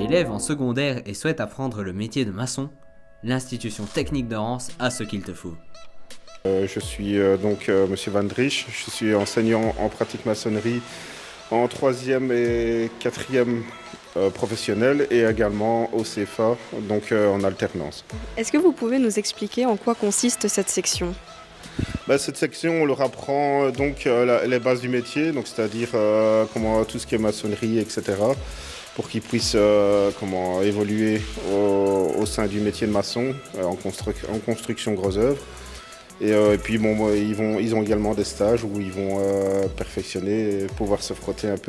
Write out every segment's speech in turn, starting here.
élève en secondaire et souhaite apprendre le métier de maçon, l'institution technique de Reims a ce qu'il te faut. Je suis Monsieur Van Driesch, je suis enseignant en pratique maçonnerie en 3e et 4e professionnel et également au CFA, donc en alternance. Est-ce que vous pouvez nous expliquer en quoi consiste cette section ? Cette section, on leur apprend les bases du métier, donc c'est-à-dire tout ce qui est maçonnerie, etc., pour qu'ils puissent évoluer au sein du métier de maçon en construction gros œuvre. Et puis ils ont également des stages où ils vont perfectionner et pouvoir se frotter un peu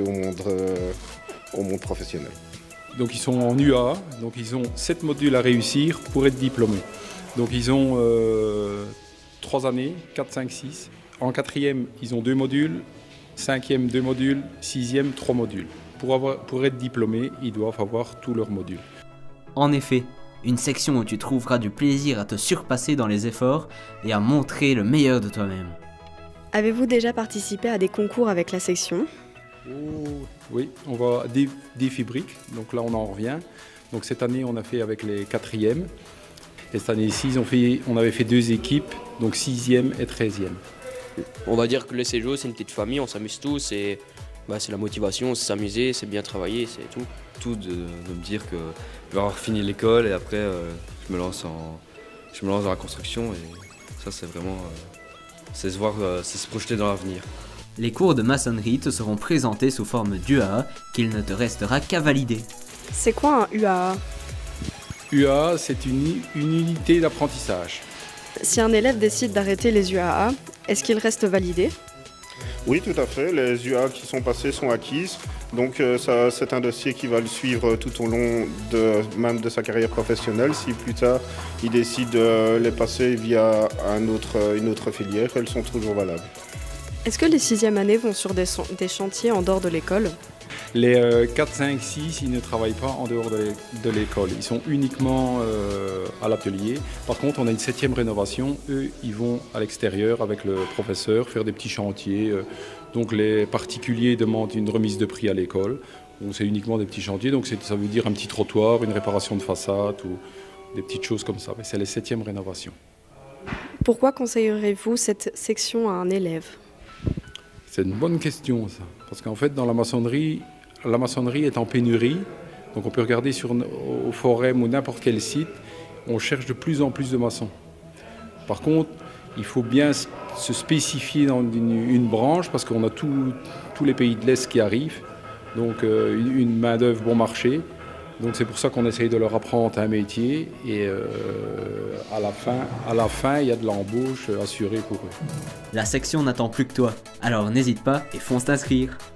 au monde professionnel. Donc ils sont en UAA, donc ils ont 7 modules à réussir pour être diplômés. Donc ils ont 3 années, 4, 5, 6. En 4e, ils ont 2 modules, 5e, 2 modules, 6e, 3 modules. Pour être diplômés, ils doivent avoir tous leurs modules. En effet, une section où tu trouveras du plaisir à te surpasser dans les efforts et à montrer le meilleur de toi-même. Avez-vous déjà participé à des concours avec la section ? Oui, on va défi briques, donc là on en revient. Donc cette année on a fait avec les 4e. Et cette année-ci on avait fait 2 équipes, donc 6e et 13e. On va dire que le CEJO c'est une petite famille, on s'amuse tous et c'est la motivation, c'est s'amuser, c'est bien travailler, c'est tout. Tout de me dire que je vais avoir fini l'école et après je me lance dans la construction et ça c'est vraiment c'est se projeter dans l'avenir. Les cours de maçonnerie te seront présentés sous forme d'UAA qu'il ne te restera qu'à valider. C'est quoi un UAA ? UAA, c'est une unité d'apprentissage. Si un élève décide d'arrêter les UAA, est-ce qu'il reste validé ? Oui, tout à fait. Les UA qui sont passées sont acquises. Donc c'est un dossier qui va le suivre tout au long même de sa carrière professionnelle. Si plus tard, il décide de les passer via une autre filière, elles sont toujours valables. Est-ce que les 6e années vont sur des chantiers en dehors de l'école ? Les 4, 5, 6, ils ne travaillent pas en dehors de l'école. Ils sont uniquement à l'atelier. Par contre, on a une 7e rénovation. Eux, ils vont à l'extérieur avec le professeur faire des petits chantiers. Donc les particuliers demandent une remise de prix à l'école. Donc c'est uniquement des petits chantiers. Donc ça veut dire un petit trottoir, une réparation de façade ou des petites choses comme ça. Mais c'est les 7e rénovations. Pourquoi conseillerez-vous cette section à un élève ? C'est une bonne question, ça. Parce qu'en fait, dans la maçonnerie est en pénurie. Donc on peut regarder au forum ou n'importe quel site, on cherche de plus en plus de maçons. Par contre, il faut bien se spécifier dans une branche parce qu'on a tous les pays de l'Est qui arrivent. Donc une main-d'œuvre bon marché. Donc c'est pour ça qu'on essaye de leur apprendre un métier et à la fin, il y a de l'embauche assurée pour eux. La section n'attend plus que toi, alors n'hésite pas et fonce t'inscrire.